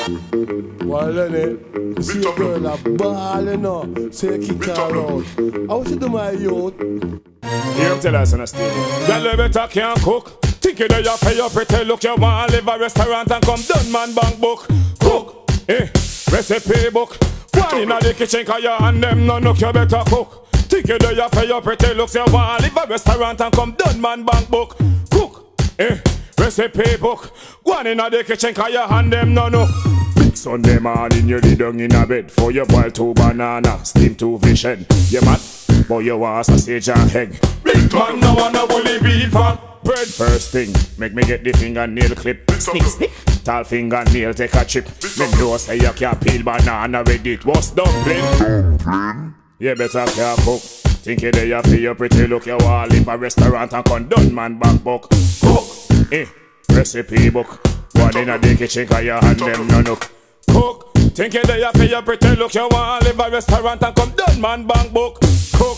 Well, then, you see a girl a ball, you know, so you kick her out. How should do my youth? Here, tell us on a stage. Girl, you better can't cook. Think you there, you pay your pretty look. You want to live a restaurant and come done man bank book. Cook, recipe book. One in the kitchen, cause you and them no look, you better cook. Think you there, you pay your pretty looks. You want to live a restaurant and come done man bank book. Cook, recipe book. One in the kitchen, cause you and them no look. Sunday morning you lay down in a bed. For you boil 2 banana, steam 2 fish head. You mad? But you want sausage and egg. Big man no wanna bully beef and bread. First thing, make me get the fingernail clip. Snick snick, tall fingernail take a chip. Me know say you can't peel banana with it. What's dumpling? You better care cook. Think you there you pay your pretty look. You want live a restaurant and come done man back book. Cook, recipe book. One in the kitchen cause you and them no look. Cook, think you there you pay your pretty look. You want live a restaurant and come done man bank book. Cook,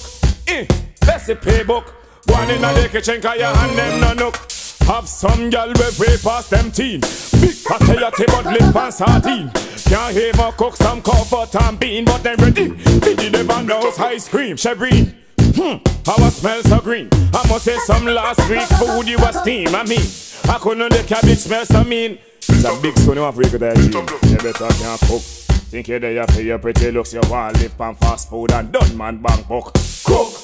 recipe book. One in the kitchen cause you and them no look. Have some girl way past them teen. Big fatty but lip and sardine. Can't even cook some comfort and bean. But them ready, Biddy never knows ice cream. Chevrine, how I smell so green. I must say some last week food you was steam. I mean, I couldn't the cabbage smell so mean. It's a big stone you want to break that gene. You better can't cook. Think you there you pay your pretty looks. You want live on fast food and done man bank book. Cook,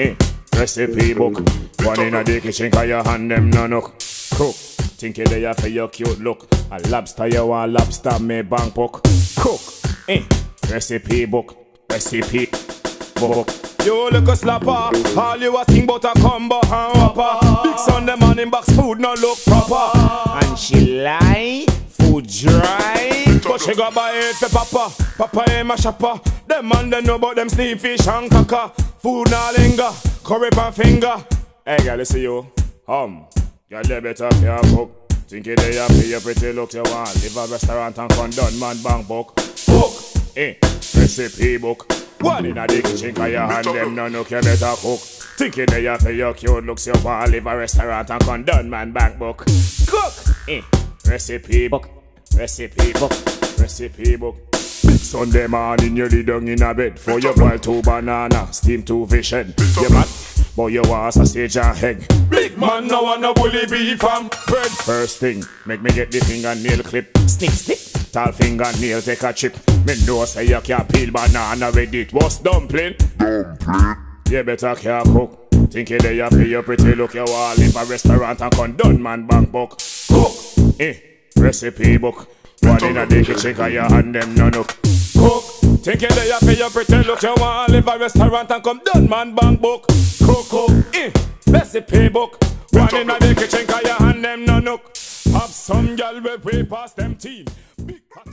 recipe book. One in the kitchen cause you hand them no look. Cook, think you there you pay your cute look. A lobster you want lobster me bank book. Cook, recipe book. Recipe book. You look a slapper. All you a think about a combo and whopper. Big Sunday morning box food no look proper. And she lie, food dry. But she go buy it for papa. Papa ain't my shopper. Them man they know about them steam fish and caca. Food na linger, curry pan finger. Hey girl, listen you. Girl you better care cook. Think you there you pay your pretty look. You want live a restaurant and come done man bank book. Book, recipe book. One in the kitchen cause you and them no look. You better cook. Think you there you pay your cute looks. You want live a restaurant and come done man bank book. Cook, recipe book. Recipe book. Recipe book. Big Sunday morning you lay down in a bed. For you boil 2 banana, steam 2 fish head. You mad? But you want sausage and egg. Big man no wanna bully beef and bread. First thing, make me get the fingernail clip. Snick snick, tall fingernail take a chip. Me know say you can't peel banana with it. What's dumpling? Dumpling. You better care cook. Think you there you pay your pretty look. You want live a restaurant and come done man bank book. Cook, recipe book. One in the kitchen cause you and them no look. Cook, think you there you pay your pretty look. You want live a restaurant and come done man bank book. Cook, recipe book. One in the kitchen cause you and them no look. Have some girl way past them teen. Big